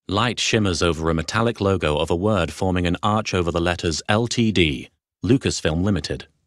Light shimmers over a metallic logo of a word forming an arch over the letters LTD, Lucasfilm Limited.